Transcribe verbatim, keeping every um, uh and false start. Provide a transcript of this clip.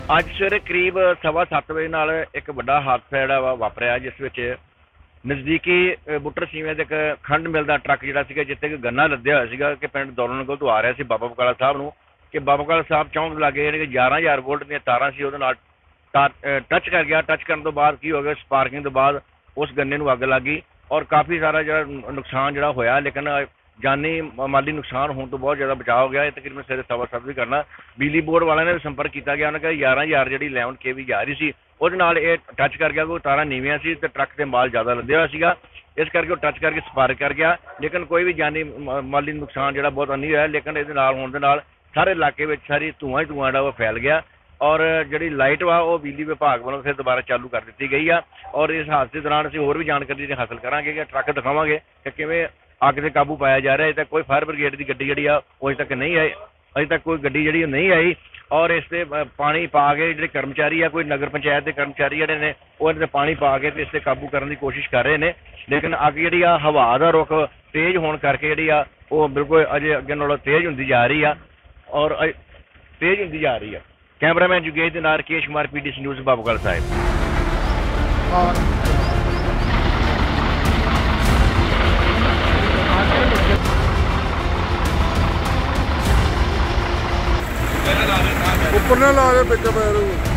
ਅੱਜ ਸਵੇਰੇ ਕਰੀਬ ਸਵਾ ਸੱਤ ਵਜੇ ਨਾਲ ਇੱਕ ਵੱਡਾ ਹਾਦਸਾ ਜਿਹੜਾ ਵਾ ਵਾਪਰਿਆ, ਜਿਸ ਵਿੱਚ ਨਜ਼ਦੀਕੀ ਅ, ਬੁੱਟਰ ਸੀਮੇ ਦੇ ਇੱਕ ਖੰਡ ਮਿਲ ਦਾ ਟਰੱਕ ਜਿਹੜਾ ਸੀਗਾ, ਜਿੱਥੇ ਕਿ ਗੰਨਾ ਲੱਦਿਆ ਹੋਇਆ ਸੀਗਾ ਕਿ ਪਿੰਡ ਦੌਲਨਗੋਲ ਤੋਂ ਆ ਰਿਹਾ ਸੀ ਬਾਬਾ ਬਕਾਲਾ ਸਾਹਿਬ ਨੂੰ, ਕਿ ਬਾਬਾ ਬਕਾਲਾ ਸਾਹਿਬ ਚੌਂਕ ਲਾਗੇ ਜਿਹੜੇ ਕਿ ਗਿਆਰਾਂ ਹਜ਼ਾਰ ਵੋਲਟ ਦੀਆਂ ਤਾਰਾਂ ਸੀ ਉਹਦੇ ਨਾਲ ਟੱਚ ਕਰ ਗਿਆ। ਟੱਚ ਕਰਨ ਤੋਂ ਬਾਅਦ ਕੀ ਹੋ ਗਿਆ, ਸਪਾਰਕਿੰਗ ਤੋਂ ਬਾਅਦ ਉਸ ਗੰਨੇ ਨੂੰ ਅੱਗ ਲੱਗ ਗਈ ਔਰ ਕਾਫੀ ਸਾਰਾ ਜਿਹੜਾ ਨੁ- ਨੁਕਸਾਨ ਜਿਹੜਾ ਹੋਇਆ, ਲੇਕਿਨ ਜਾਨੀ ਮਾਲੀ ਨੁਕਸਾਨ ਹੋਣ ਤੋਂ ਬਹੁਤ ਜ਼ਿਆਦਾ ਬਚਾਅ ਹੋ ਗਿਆ। ਇਹ ਤਕਰੀਬਨ ਸਵੇਰੇ ਸਵਾ ਸੱਤ ਵੀ ਕਰਨਾ ਬਿਜਲੀ ਬੋਰਡ ਵਾਲਿਆਂ ਨੇ ਵੀ ਸੰਪਰਕ ਕੀਤਾ ਗਿਆ, ਉਹਨਾਂ ਕਿਹਾ ਗਿਆਰਾਂ ਹਜ਼ਾਰ ਜਿਹੜੀ ਇਲੈਵਨ ਕੇ ਵੀ ਜਾ ਰਹੀ ਸੀ ਉਹਦੇ ਨਾਲ ਇਹ ਟੱਚ ਕਰ ਗਿਆ, ਕੋਈ ਤਾਰਾਂ ਨੀਵੀਆਂ ਸੀ ਤੇ ਟਰੱਕ ਤੇ ਮਾਲ ਜ਼ਿਆਦਾ ਲੱਦਿਆ ਹੋਇਆ ਸੀਗਾ, ਇਸ ਕਰਕੇ ਉਹ ਟੱਚ ਕਰਕੇ ਸਪਾਰਕ ਕਰ ਗਿਆ। ਲੇਕਿਨ ਕੋਈ ਵੀ ਜਾਨੀ ਮ- ਮਾਲੀ ਨੁਕਸਾਨ ਜਿਹੜਾ ਬਹੁਤ ਨਹੀਂ ਹੋਇਆ, ਲੇਕਿਨ ਇਹਦੇ ਨਾਲ ਹੋਣ ਦੇ ਨਾਲ ਸਾਰੇ ਇਲਾਕੇ ਵਿੱਚ ਸਾਰੀ ਧੂੰਆਂ ਹੀ ਧੂੰਆਂ ਜਿਹੜਾ ਉਹ ਫੈਲ ਗਿਆ ਔਰ ਜਿਹੜੀ ਲਾਈਟ ਵਾ ਉਹ ਬਿਜਲੀ ਵਿਭਾਗ ਵੱਲੋਂ ਫਿਰ ਦੁਬਾਰਾ ਚਾਲੂ ਕਰ ਦਿੱਤੀ ਗਈ ਆ। ਔਰ ਇਸ ਹਾਦਸੇ ਦੌਰਾਨ ਅਸੀਂ ਹੋਰ ਵੀ ਜਾਣਕਾਰੀ ਹਾਸਲ ਕਰਾਂਗੇ ਕਿ ਟਰੱਕ ਦਿਖਾਵਾਂਗੇ ਕਿ ਕਿਵੇਂ ਅੱਗ 'ਤੇ ਕਾਬੂ ਪਾਇਆ ਜਾ ਰਿਹਾ। ਅਜੇ ਤੱਕ ਕੋਈ ਫਾਇਰ ਬ੍ਰਿਗੇਡ ਦੀ ਗੱਡੀ ਜਿਹੜੀ ਆ ਉਹ ਅਜੇ ਤੱਕ ਨਹੀਂ ਆਈ, ਅਜੇ ਤੱਕ ਕੋਈ ਗੱਡੀ ਜਿਹੜੀ ਉਹ ਨਹੀਂ ਆਈ ਔਰ ਇਸ 'ਤੇ ਅ, ਪਾਣੀ ਪਾ ਕੇ ਜਿਹੜੇ ਕਰਮਚਾਰੀ ਆ, ਕੋਈ ਨਗਰ ਪੰਚਾਇਤ ਦੇ ਕਰਮਚਾਰੀ ਜਿਹੜੇ ਨੇ ਉਹ ਇਹਦੇ 'ਤੇ ਪਾਣੀ ਪਾ ਕੇ ਤੇ ਇਸ 'ਤੇ ਕਾਬੂ ਕਰਨ ਦੀ ਕੋਸ਼ਿਸ਼ ਕਰ ਰਹੇ ਨੇ। ਲੇਕਿਨ ਅੱਗ ਜਿਹੜੀ ਆ ਹਵਾ ਦਾ ਰੁਖ ਤੇਜ਼ ਹੋਣ ਕਰਕੇ ਜਿਹੜੀ ਆ ਉਹ ਬਿਲਕੁਲ ਅਜੇ ਅੱਗੇ ਨਾਲੋਂ ਤੇਜ਼ ਹੁੰਦੀ ਜਾ ਰਹੀ ਆ ਔਰ ਅ- ਤੇਜ਼ ਹੁੰਦੀ ਜਾ ਰਹੀ ਆ। ਕੈਮਰਾਮੈਨ ਜੁਗੇਸ਼ ਦੇ ਨਾਲ Rakesh Kumar, P D C news, Baba Bakala Sahib. ਉੱਪਰ ਨਾ ਲਾ ਕੇ ਵਿੱਚ ਪੈ ਰਹੋ।